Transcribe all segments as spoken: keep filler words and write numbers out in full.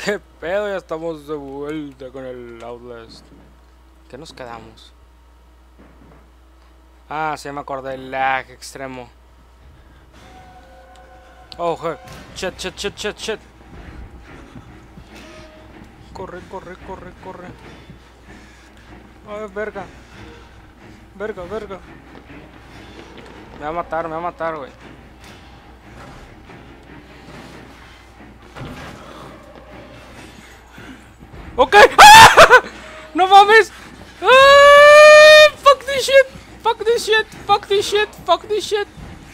¿Qué pedo? Ya estamos de vuelta con el Outlast. ¿Qué nos quedamos? Ah, sí me acordé, el lag extremo. Oh, hey. Shit, shit, shit, shit, shit. Corre, corre, corre, corre. Ay, verga. Verga, verga. Me va a matar, me va a matar, güey. Ok. ¡Ah! No mames. ¡Ah! Fuck this shit. Fuck this shit. Fuck this shit. Fuck this shit.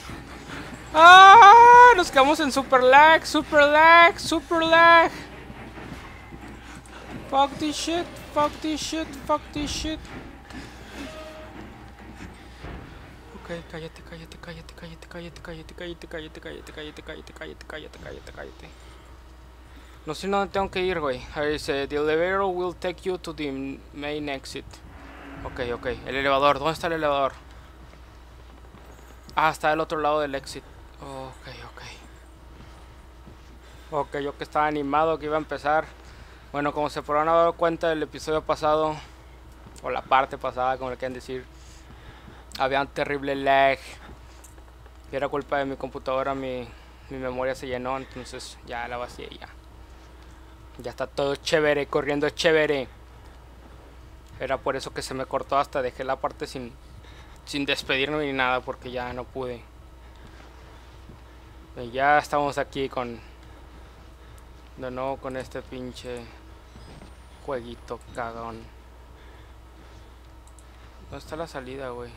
¡Ah! Nos quedamos en super lag, super lag, super lag. Fuck this shit. Fuck this shit. Fuck this shit. Ok, cállate, cállate, cállate, cállate, cállate, cállate, cállate, cállate, cállate, cállate, cállate, cállate, cállate, cállate, cállate. No sé dónde tengo que ir, güey. Ahí dice, the elevator will take you to the main exit. Ok, ok. El elevador. ¿Dónde está el elevador? Ah, está del otro lado del exit. Ok, ok. Ok, yo que estaba animado que iba a empezar. Bueno, como se podrán haber dado cuenta del episodio pasado, o la parte pasada, como le quieren decir, había un terrible lag. Y era culpa de mi computadora, mi, mi memoria se llenó, entonces ya la vacié ya. Ya está todo chévere, corriendo chévere. Era por eso que se me cortó, hasta dejé la parte sin, sin despedirme ni nada, porque ya no pude. Y ya estamos aquí con... De nuevo con este pinche jueguito cagón. ¿Dónde está la salida, güey?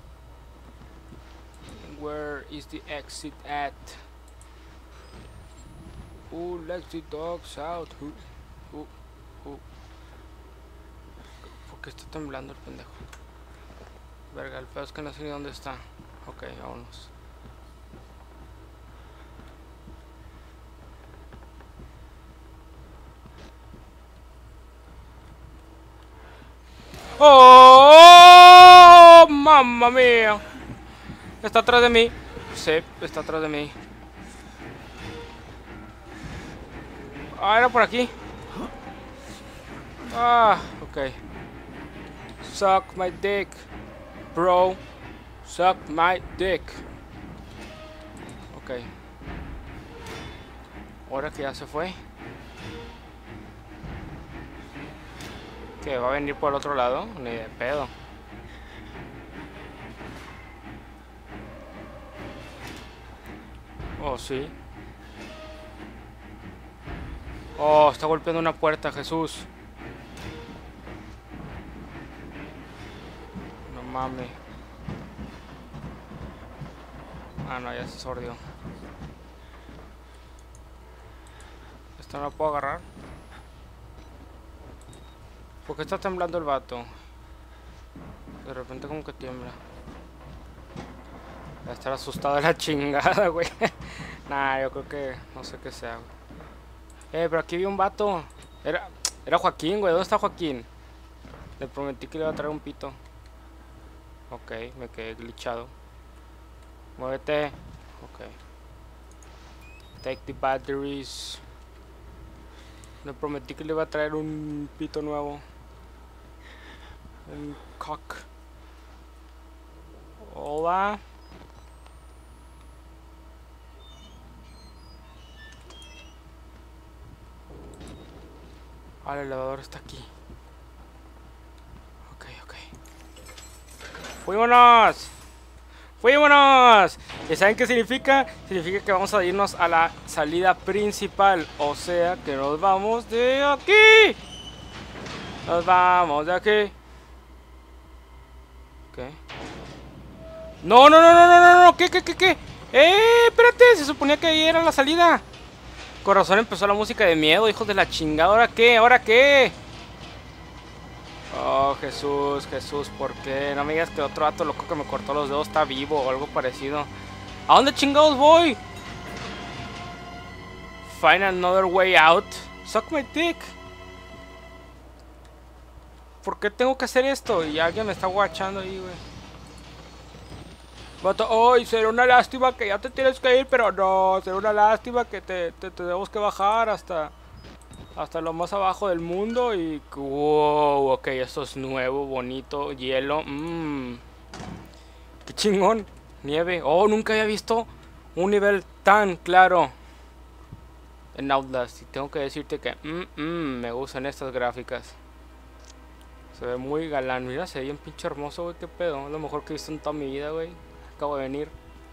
Where is the exit at? Uh, let the dogs out. Uh, uh, uh. ¿Por qué está temblando el pendejo? Verga, el pedo es que no sé ni dónde está. Ok, vámonos. ¡Oh! ¡Mamma mía! Está atrás de mí. Sí, está atrás de mí. Ah, era por aquí. Ah, ok. Suck my dick, bro. Suck my dick. Ok. Ahora que ya se fue. ¿Que va a venir por el otro lado? Ni de pedo. Oh, sí. Oh, está golpeando una puerta, Jesús. No mames. Ah, no, ya se sordió. ¿Esto no lo puedo agarrar? ¿Por qué está temblando el vato? De repente como que tiembla. Va a estar asustado de la chingada, güey. Nah, yo creo que... No sé qué sea, güey. Eh, pero aquí vi un vato. Era... Era Joaquín, güey. ¿Dónde está Joaquín? Le prometí que le iba a traer un pito. Ok, me quedé glitchado. Muévete. Ok. Take the batteries. Le prometí que le iba a traer un pito nuevo. Un cock. Hola. Ah, el elevador está aquí. Ok, ok. ¡Fuímonos! ¡Fuímonos! ¿Y saben qué significa? Significa que vamos a irnos a la salida principal. O sea, que nos vamos de aquí. Nos vamos de aquí. ¿Qué? No, no, no, no, no, no, no. ¿Qué, qué, qué, qué? ¡Eh! Espérate, se suponía que ahí era la salida. Con razón empezó la música de miedo, hijos de la chingada. ¿Ahora qué? ¿Ahora qué? Oh, Jesús, Jesús, ¿por qué? No me digas que otro vato loco que me cortó los dedos está vivo o algo parecido. ¿A dónde chingados voy? Find another way out. Suck my dick. ¿Por qué tengo que hacer esto? Y alguien me está guachando ahí, güey. Vato, ¡ay! Será una lástima que ya te tienes que ir, pero no, será una lástima que te, te, te tenemos que bajar hasta hasta lo más abajo del mundo y... Wow, ok, esto es nuevo, bonito, hielo. Mmm. Qué chingón. Nieve. Oh, nunca había visto un nivel tan claro en Outlast. Y tengo que decirte que mm, mm, me gustan estas gráficas. Se ve muy galán. Mira, se ve bien pinche hermoso, güey. Qué pedo. Es lo mejor que he visto en toda mi vida, güey. Acabo de venir.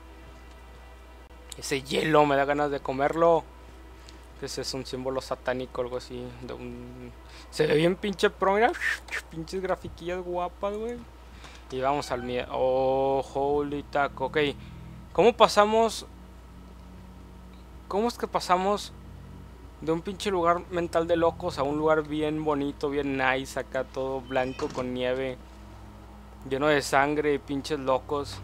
Ese hielo me da ganas de comerlo. Ese es un símbolo satánico, algo así. De un... Se ve bien pinche pro, mira. Pinches grafiquillas guapas, güey. Y vamos al miedo. Oh, holy taco. Ok. ¿Cómo pasamos? ¿Cómo es que pasamos de un pinche lugar mental de locos a un lugar bien bonito, bien nice? Acá todo blanco con nieve. Lleno de sangre y pinches locos.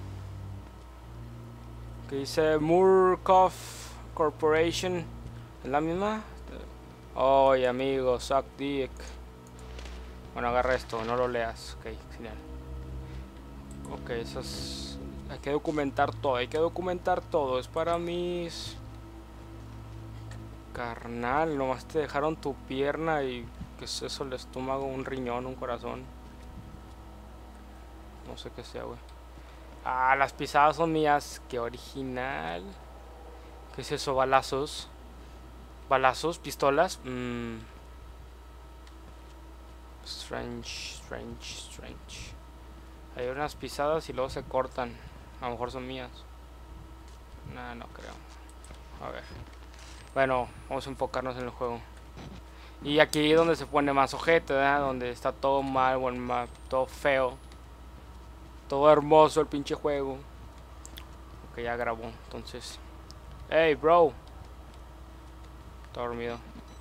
Que dice Murkoff Corporation. ¿Es la misma? Oye, amigo, suck dick. Bueno, agarra esto, no lo leas. Ok, genial. Ok, esas... Hay que documentar todo, hay que documentar todo. Es para mis... Carnal, nomás te dejaron tu pierna y... ¿Qué es eso? El estómago, un riñón, un corazón. No sé qué sea, güey. Ah, las pisadas son mías. Qué original. ¿Qué es eso? Balazos. Balazos, pistolas. Mmm. Strange, strange, strange. Hay unas pisadas y luego se cortan. A lo mejor son mías. Nah, no creo. A ver. Bueno, vamos a enfocarnos en el juego. Y aquí es donde se pone más ojete, ¿verdad? Donde está todo mal, bueno, todo feo. Todo hermoso el pinche juego. Ok, ya grabó. Entonces. Hey, bro. Está dormido.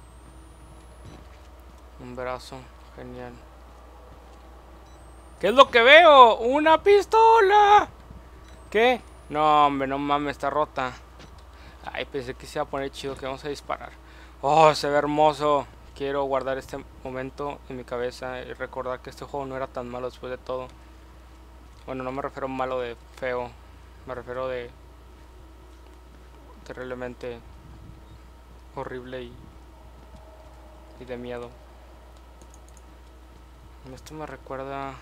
Un brazo. Genial. ¿Qué es lo que veo? ¡Una pistola! ¿Qué? No, hombre, no mames, está rota. Ay, pensé que se iba a poner chido, que vamos a disparar. Oh, se ve hermoso. Quiero guardar este momento en mi cabeza y recordar que este juego no era tan malo después de todo. Bueno, no me refiero a malo de feo. Me refiero de... terriblemente horrible y... y de miedo. Esto me recuerda...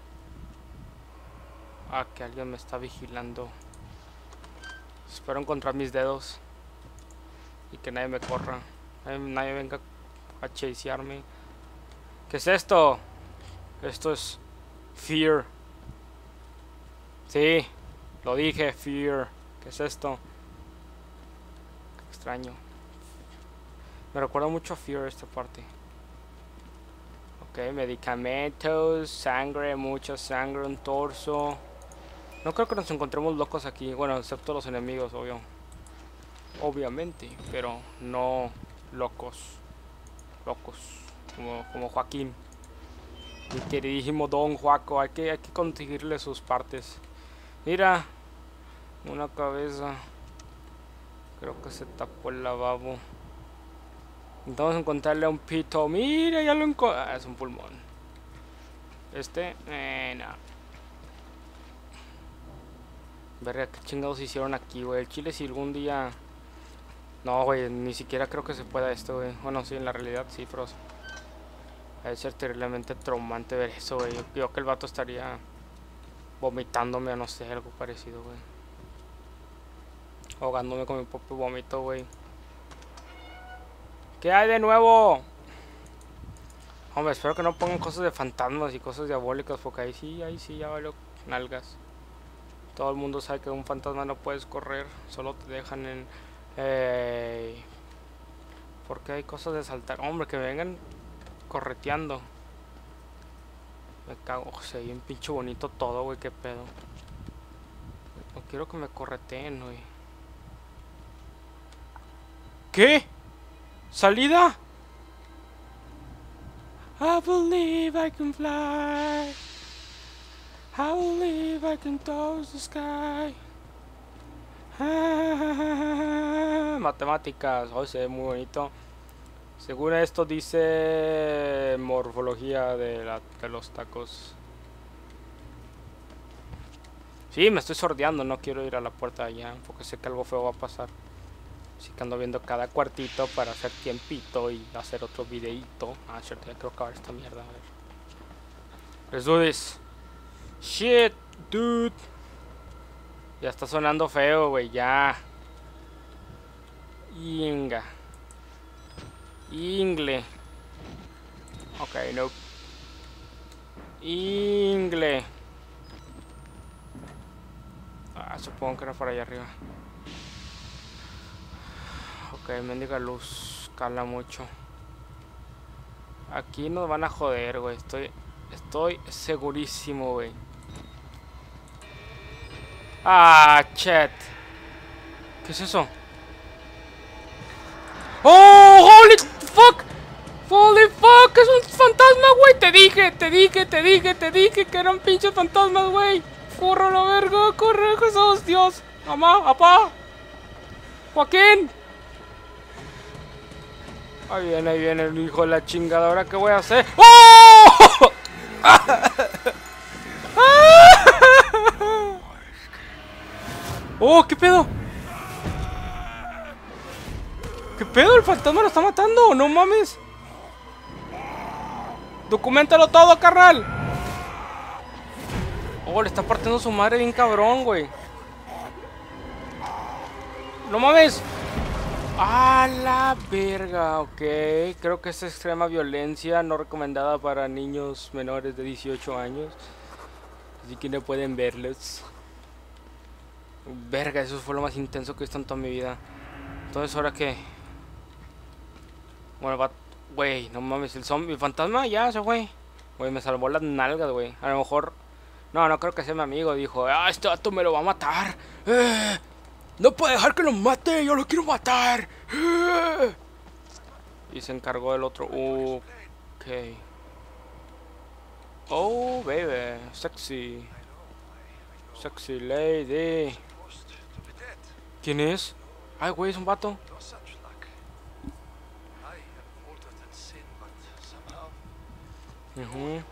a que alguien me está vigilando. Espero encontrar mis dedos y que nadie me corra, nadie, nadie venga a chasearme. ¿Qué es esto? Esto es Fear. Sí, lo dije, Fear. ¿Qué es esto? Qué extraño. Me recuerda mucho a Fear esta parte. Ok, medicamentos, sangre, mucha sangre, un torso. No creo que nos encontremos locos aquí. Bueno, excepto los enemigos, obvio. Obviamente, pero no locos. Locos. Como, como Joaquín. Mi queridísimo Don Juaco. Hay que, hay que conseguirle sus partes. Mira. Una cabeza. Creo que se tapó el lavabo. Intentamos encontrarle a un pito. Mira, ya lo encontré. Ah, es un pulmón. Este, eh, no. Verga, qué chingados hicieron aquí, güey. El chile, si algún día... No, güey, ni siquiera creo que se pueda esto, güey. Bueno, sí, en la realidad sí, pero... Debe ser terriblemente traumante ver eso, güey. Yo creo que el vato estaría vomitándome o no sé, algo parecido, güey. Ahogándome con mi propio vómito, güey. ¿Qué hay de nuevo? Hombre, espero que no pongan cosas de fantasmas y cosas diabólicas, porque ahí sí, ahí sí ya valió nalgas. Todo el mundo sabe que un fantasma no puedes correr, solo te dejan en... Eh, porque hay cosas de saltar. Hombre, que me vengan correteando. Me cago, se ve bien pinche bonito todo, güey, qué pedo. No quiero que me correteen, güey. ¿Qué? ¿Salida? I believe I can fly. I believe I can touch the sky. Matemáticas, hoy se ve muy bonito. Según esto dice morfología de, la, de los tacos. Sí, me estoy sordeando, no quiero ir a la puerta allá porque sé que algo feo va a pasar. Así que ando viendo cada cuartito para hacer tiempito y hacer otro videito. Ah, cierto, ya quiero acabar esta mierda. A ver. Let's do this. Shit, dude. Ya está sonando feo, güey, ya. Inga. Ingle. Ok, no. Ingle. Ah, supongo que era por allá arriba. Ok, mendiga luz. Cala mucho. Aquí nos van a joder, güey. Estoy, estoy segurísimo, güey. Ah, chat. ¿Qué es eso? ¡Oh, holy fuck! ¡Holy fuck! ¡Es un fantasma, güey! Te dije, te dije, te dije, te dije que eran pinches fantasmas, güey. ¡Corre a la verga! ¡Corre, Jesús! ¡Dios! ¡Mamá! ¡Papá! ¡Joaquín! Ahí viene, ahí viene el hijo de la chingada. ¿Ahora qué voy a hacer? ¡Oh! ¡Oh! ¿Qué pedo? ¿Qué pedo? ¿El fantasma lo está matando? ¡No mames! ¡Documentalo todo, carnal! Oh, le está partiendo su madre bien cabrón, güey. ¡No mames! ¡A la verga! Ok, creo que es extrema violencia no recomendada para niños menores de dieciocho años. Así que no pueden verlos. Verga, eso fue lo más intenso que he visto en toda mi vida. Entonces, ¿ahora qué? Bueno, va... Güey, no mames, el zombie, el fantasma ya se fue. Güey, me salvó las nalgas, güey. A lo mejor... No, no creo que sea mi amigo. Dijo, ah, este vato me lo va a matar. Eh, no puede dejar que lo mate, yo lo quiero matar. Eh. Y se encargó del otro. Uh, ok. Oh, baby, sexy. Sexy lady. ¿Quién es? Ay, güey, es un vato. Uh-huh.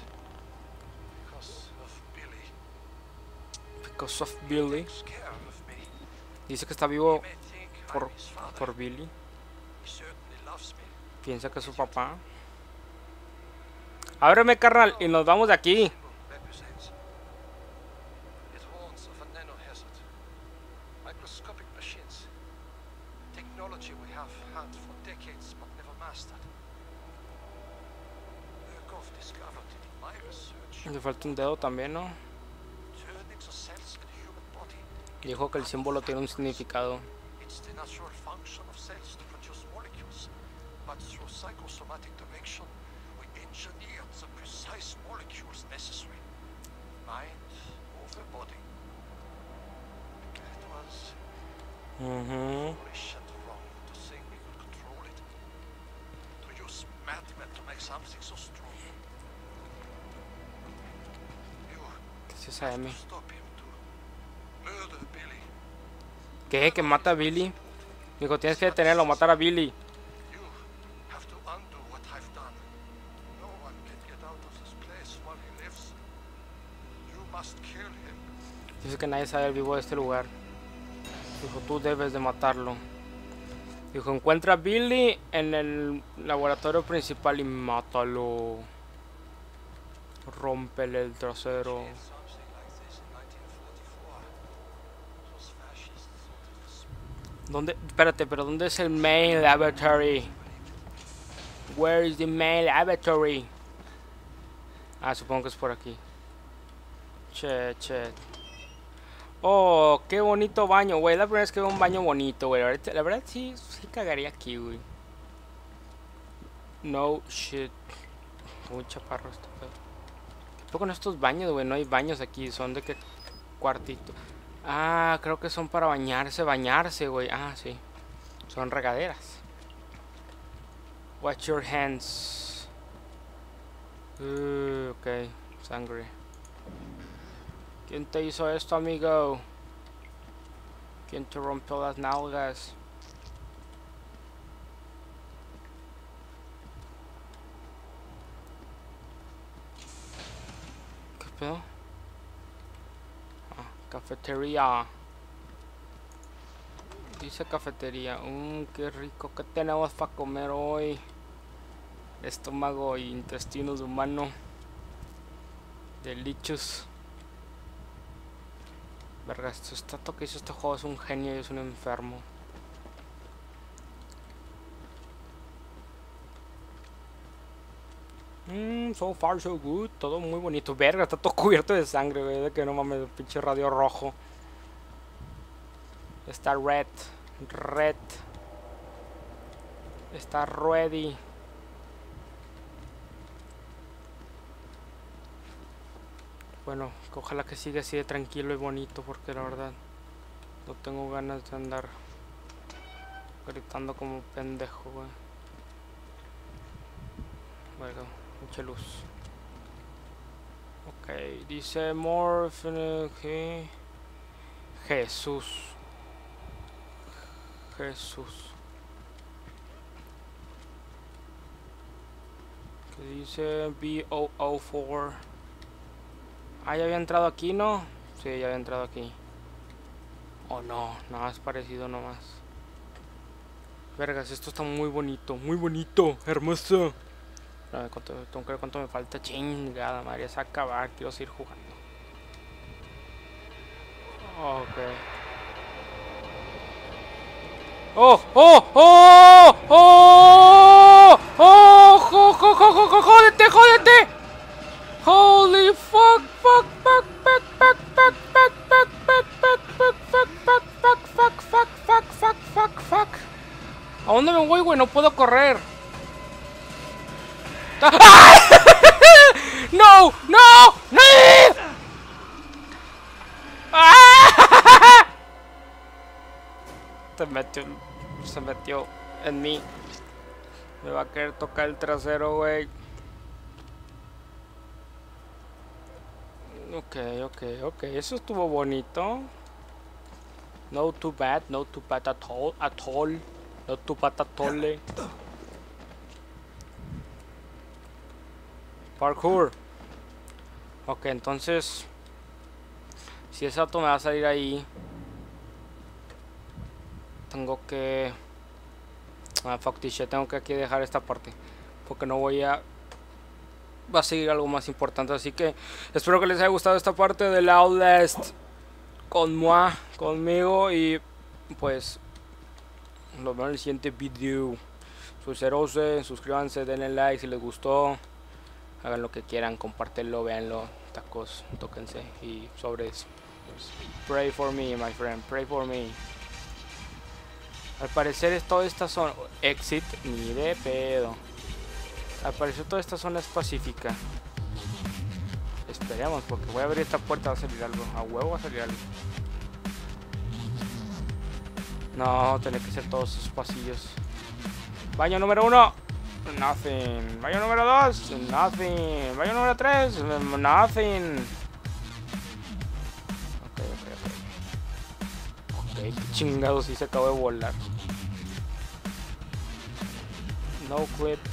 Because of Billy. Dice que está vivo por, por Billy. Piensa que es su papá. Ábreme, carnal, y nos vamos de aquí. Le falta un dedo también, ¿no? Dijo que el símbolo tiene un significado. Uh-huh. ¿Qué es esa M? ¿Qué? ¿Que mata a Billy? Dijo, tienes que detenerlo, matar a Billy. Dice que nadie sabe el vivo de este lugar. Dijo, tú debes de matarlo. Dijo, encuentra a Billy en el laboratorio principal y mátalo. Rómpele el trasero. ¿Dónde? Espérate, pero ¿dónde es el main laboratory? Where is the main laboratory? Ah, supongo que es por aquí. Che, che. Oh, qué bonito baño, güey. La primera vez que veo un baño bonito, güey. La verdad sí, sí cagaría aquí, güey. No shit. Muy chaparro esto, pero... ¿Qué con estos baños, güey? No hay baños aquí. Son de qué cuartito. Ah, creo que son para bañarse, bañarse, güey. Ah, sí. Son regaderas. Watch your hands. Uh, ok, sangre. ¿Quién te hizo esto, amigo? ¿Quién te rompió las nalgas? ¿Qué pedo? Ah, cafetería. Dice cafetería. Mmm, qué rico. ¿Qué tenemos para comer hoy? Estómago y intestinos humanos. Delicious. Verga, esto está todo que hizo este juego es un genio y es un enfermo. Mmm, so far so good. Todo muy bonito. Verga, está todo cubierto de sangre, güey. De que no mames, el pinche radio rojo. Está red. Red. Está ready. Bueno, ojalá que siga así de tranquilo y bonito, porque la verdad no tengo ganas de andar gritando como pendejo, güey. Bueno, mucha luz. Ok, dice Morph. Okay. Jesús. Jesús. Que dice B O O cuatro. Ah, ya había entrado aquí, ¿no? Sí, ya había entrado aquí. Oh no, nada es parecido nomás. Vergas, esto está muy bonito, muy bonito, hermoso. No, ¿cuánto, cuánto, cuánto me falta? Chingada madre, es acabar, quiero seguir jugando. Ok. ¡Oh! ¡Oh! ¡Oh! ¡Oh! ¡Oh! ¡Oh! ¡Oh! ¡Jódete! ¡Jódete! Holy fuck, fuck, fuck, fuck, fuck, fuck, fuck, fuck, fuck, fuck, fuck, fuck, fuck, fuck, fuck, fuck, fuck, fuck, fuck, fuck. ¿A dónde me voy, güey? No puedo correr. No, no, no. Se metió, se metió en mí. Me va a querer tocar el trasero, güey. Ok, ok, ok, eso estuvo bonito. No too bad, no too bad at all, at all. No too bad at all. Parkour. Ok, entonces si ese auto me va a salir ahí, tengo que... Ah, fuck this shit, tengo que aquí dejar esta parte, porque no voy a... Va a seguir algo más importante, así que espero que les haya gustado esta parte del Outlast con moi, conmigo, y pues nos vemos en el siguiente video. Suscríbanse, suscríbanse, denle like si les gustó, hagan lo que quieran, compártenlo, véanlo, tacos, tóquense y sobres. Pues, pray for me, my friend, pray for me. Al parecer toda esta zona exit ni de pedo. Al parecer toda esta zona es pacífica. Esperemos, porque voy a abrir esta puerta, va a salir algo. A huevo va a salir algo. No, tiene que ser todos esos pasillos. Baño número uno. Nothing. Baño número dos. Nothing. Baño número tres. Nothing. Ok, ok, ok. Ok, qué chingados, si se acabó de volar. No quit.